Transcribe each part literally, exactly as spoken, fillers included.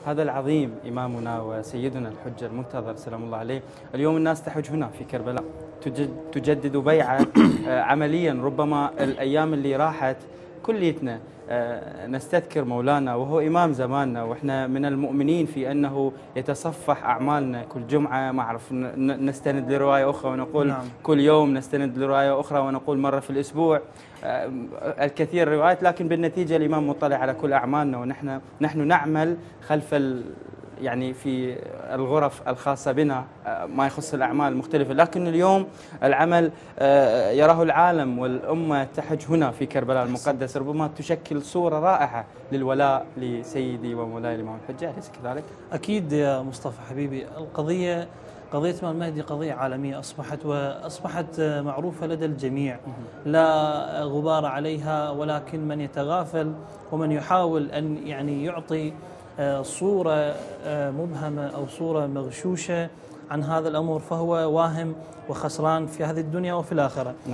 هذا العظيم إمامنا وسيدنا الحجة المنتظر سلام الله عليه. اليوم الناس تحج هنا في كربلاء، تجدد بيعة عمليا. ربما الأيام اللي راحت كليتنا نستذكر مولانا وهو إمام زماننا، وإحنا من المؤمنين في أنه يتصفح أعمالنا كل جمعة. ما أعرف نستند لرواية أخرى ونقول نعم. كل يوم نستند لرواية أخرى ونقول مرة في الأسبوع، الكثير روايات، لكن بالنتيجة الإمام مطلع على كل أعمالنا، ونحن نحن نعمل خلف ال يعني في الغرف الخاصة بنا ما يخص الأعمال المختلفة. لكن اليوم العمل يراه العالم والأمة تحج هنا في كربلاء المقدس، ربما تشكل صورة رائعة للولاء لسيدي ومولاي الإمام الحجة، أليس كذلك؟ أكيد يا مصطفى حبيبي. القضية قضية الإمام المهدي قضية عالمية أصبحت وأصبحت معروفة لدى الجميع، لا غبار عليها، ولكن من يتغافل ومن يحاول أن يعني يعطي صورة مبهمة أو صورة مغشوشة عن هذا الأمر فهو واهم وخسران في هذه الدنيا وفي الآخرة. نعم.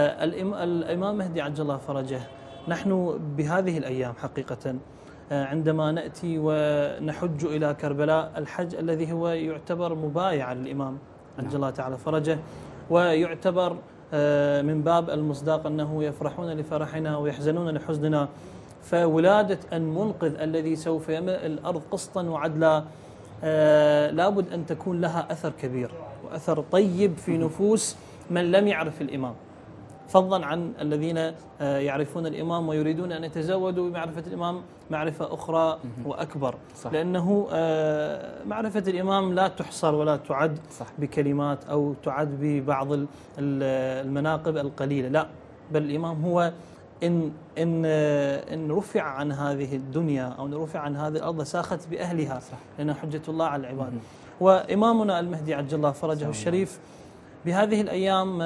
الإمام مهدي عجل الله فرجه، نحن بهذه الأيام حقيقة عندما نأتي ونحج إلى كربلاء، الحج الذي هو يعتبر مبايعا للإمام عجل الله تعالى فرجه، ويعتبر من باب المصداق أنه يفرحون لفرحنا ويحزنون لحزننا. فولادة المنقذ الذي سوف يملأ الأرض قسطا وعدلا آه لابد أن تكون لها أثر كبير وأثر طيب في نفوس من لم يعرف الإمام، فضلا عن الذين آه يعرفون الإمام ويريدون أن يتزودوا بمعرفة الإمام معرفة أخرى وأكبر. صح. لأنه آه معرفة الإمام لا تحصر ولا تعد صح. بكلمات أو تعد ببعض المناقب القليلة، لا، بل الإمام هو إن إن إن رفع عن هذه الدنيا أو رفع عن هذه الأرض ساخت بأهلها، لأنها حجة الله على العباد. وإمامنا المهدي عجل الله فرجه الشريف بهذه الأيام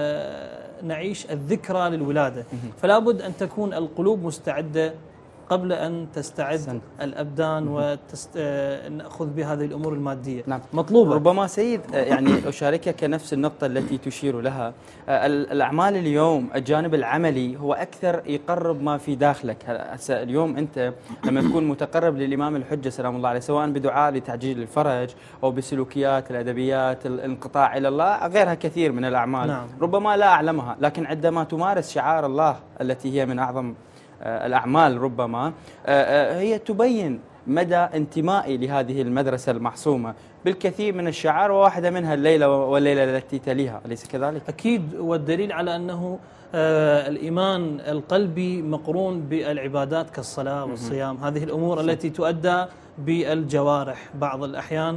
نعيش الذكرى للولادة، فلا بد أن تكون القلوب مستعدة قبل أن تستعد سن. الأبدان ونأخذ بهذه الأمور المادية. نعم. مطلوبة. ربما سيد يعني أشاركك نفس النقطة التي تشير لها. الأعمال اليوم الجانب العملي هو أكثر يقرب ما في داخلك. اليوم أنت لما تكون متقرب للإمام الحجة سلام الله عليه، سواء بدعاء لتعجيل الفرج أو بسلوكيات الأدبيات الانقطاع إلى الله، غيرها كثير من الأعمال. نعم. ربما لا أعلمها، لكن عندما تمارس شعار الله التي هي من أعظم الأعمال ربما هي تبين مدى انتمائي لهذه المدرسة المحسومة بالكثير من الشعار، وواحدة منها الليلة والليلة التي تليها، أليس كذلك؟ أكيد، والدليل على أنه الإيمان القلبي مقرون بالعبادات كالصلاة والصيام، هذه الأمور التي تؤدى بالجوارح بعض الأحيان،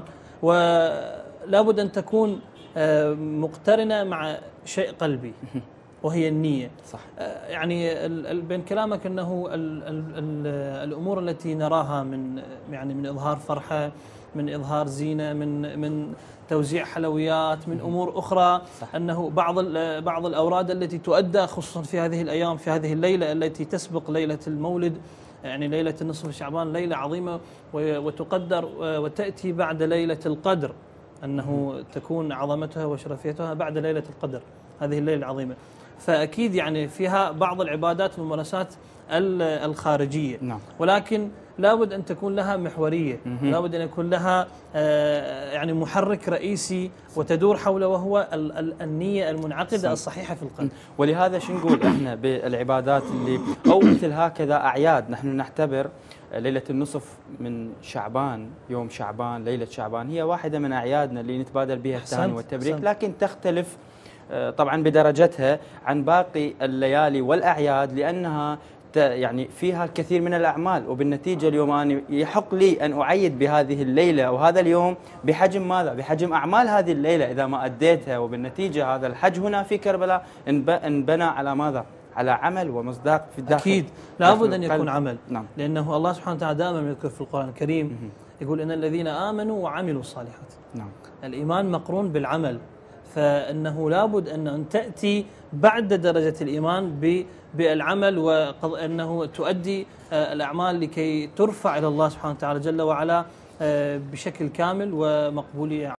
ولا بد أن تكون مقترنة مع شيء قلبي وهي النية. صح. يعني بين كلامك أنه ال ال ال الأمور التي نراها من يعني من إظهار فرحة، من إظهار زينة، من من توزيع حلويات، من أمور أخرى. صح. أنه بعض بعض الأوراد التي تؤدى خصوصا في هذه الأيام، في هذه الليلة التي تسبق ليلة المولد، يعني ليلة النصف شعبان، ليلة عظيمة وتقدر وتأتي بعد ليلة القدر، أنه تكون عظمتها وشرفيتها بعد ليلة القدر، هذه الليلة العظيمة. فأكيد يعني فيها بعض العبادات والممارسات الخارجية. نعم. ولكن لابد أن تكون لها محورية، لابد أن يكون لها يعني محرك رئيسي وتدور حوله، وهو النية المنعقدة صح. الصحيحة في القلب. ولهذا شو نقول احنا بالعبادات اللي أو مثل هكذا أعياد، نحن نعتبر ليلة النصف من شعبان، يوم شعبان، ليلة شعبان، هي واحدة من أعيادنا اللي نتبادل بها التهاني والتبريك، لكن تختلف طبعا بدرجتها عن باقي الليالي والأعياد، لأنها يعني فيها الكثير من الأعمال. وبالنتيجة اليوم أنا يحق لي أن أعيد بهذه الليلة أو هذا اليوم بحجم ماذا؟ بحجم أعمال هذه الليلة إذا ما أديتها. وبالنتيجة هذا الحج هنا في كربلاء انبنى على ماذا؟ على عمل ومصداق في الداخل. أكيد لابد أن يكون عمل. نعم. لأنه الله سبحانه وتعالى دائما يذكر في القرآن الكريم يقول إن الذين آمنوا وعملوا الصالحات. نعم. الإيمان مقرون بالعمل، فإنه لابد أن تأتي بعد درجة الإيمان بالعمل، وأنه تؤدي الأعمال لكي ترفع إلى الله سبحانه وتعالى جل وعلا بشكل كامل ومقبولية.